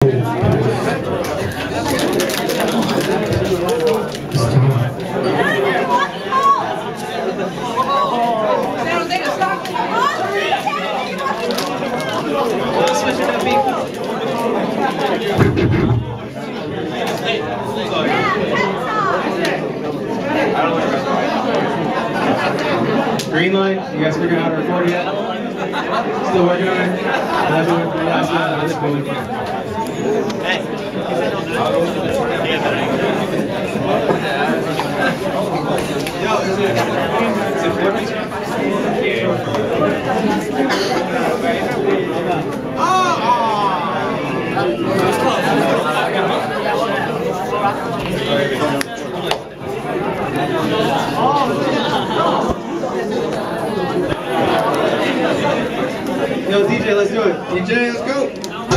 Green light, you guys figured out how to record yet? Still working on it? Yo, DJ, let's do it. DJ, let's go.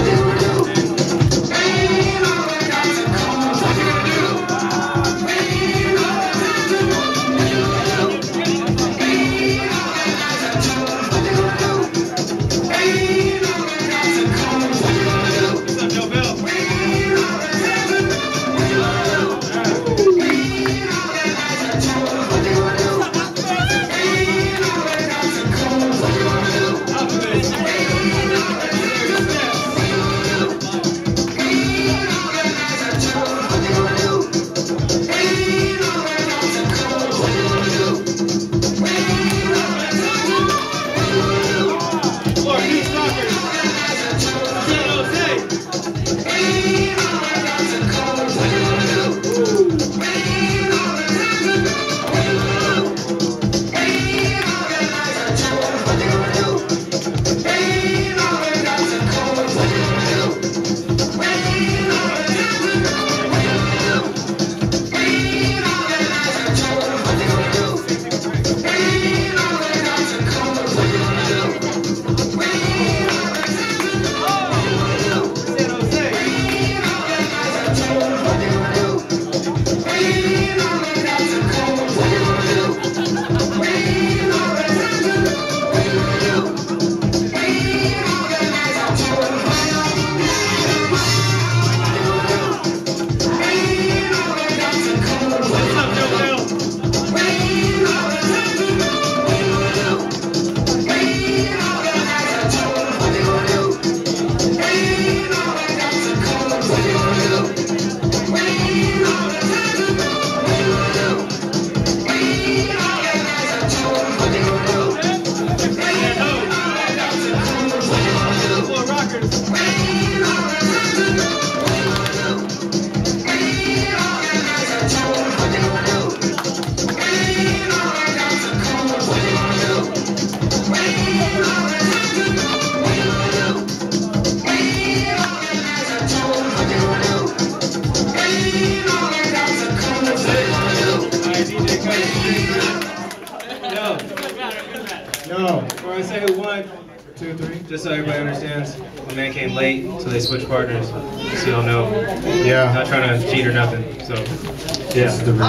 No. Before I say who won, 2, 3, just so everybody understands, the man came late, so they switched partners. So you'll know. Yeah. Not trying to cheat or nothing. So. Yeah. This is the real.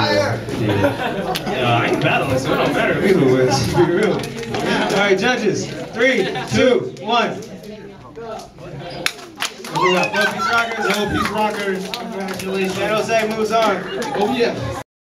I ain't battling, so it don't matter who wins. Be real. All right, judges. 3, 2, 1. We got No Peace Rockers. No Peace Rockers. Congratulations. San Jose moves on. Oh yeah.